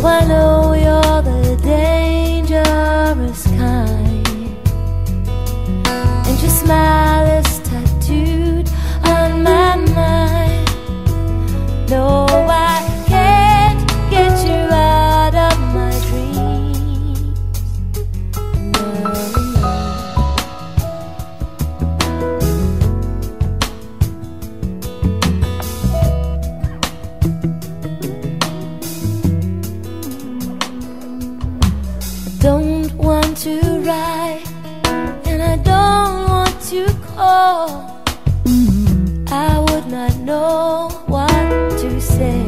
Now I know you're the dangerous kind, and your smile is tattooed on my mind. No, I can't get you out of my dreams. No, don't want to write, and I don't want to call. I would not know what to say,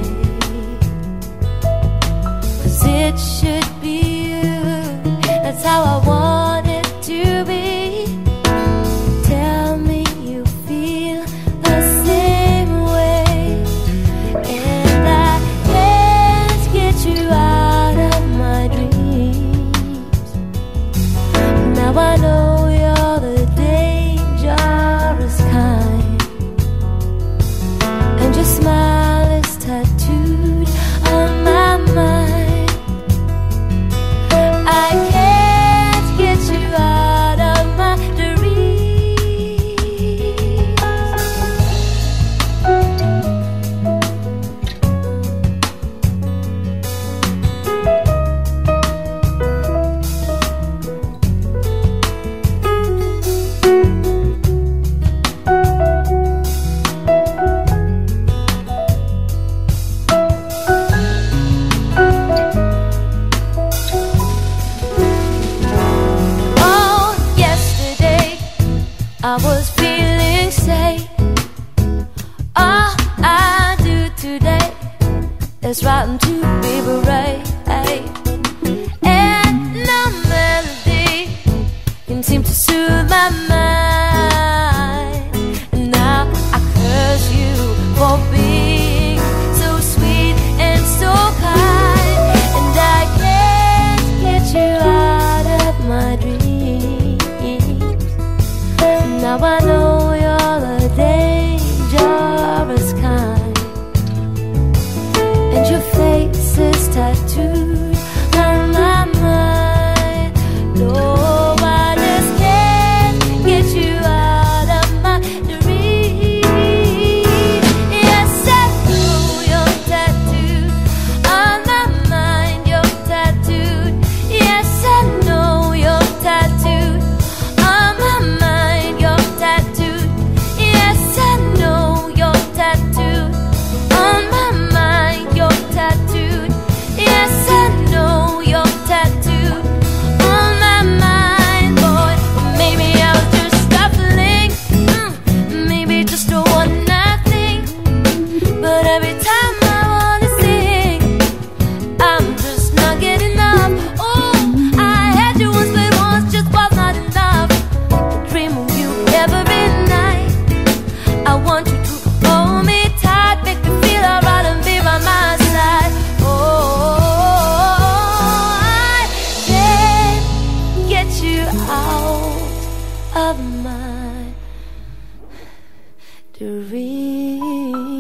'cause it should be you. That's how I want it to be. Tell me you feel the same way, and I can't get you out of my dreams. Now I know you're the dangerous kind, and your smile is tattooed on my mind. I can't get you out of my dreams. Oh, yesterday I was feeling safe. All I do today is writing to be brave, and no melody can seem to soothe my mind. And now I curse you for being so sweet and so kind, and I can't get you out of my dreams. Now I know you're the dangerous kind, and your face is tattooed on my mind. No, I just can't get you out of my dreams. Yes, I know you're tattooed on my mind. You're tattooed. Yes, I know you're tattooed on my mind. You're tattooed. Yes, I know you're tattooed on my mind. You're tattooed. Yes, I know you're tattooed on my mind, boy. Maybe I was just scuffling, maybe just a one-night thing. But every time I wanna sing, I'm just not getting enough. Oh, I had you once, but once just was not enough. I dream of you every night. I want you to hold me tight, make me feel alright, and be by my side. Oh, I can't get you out of my dreams.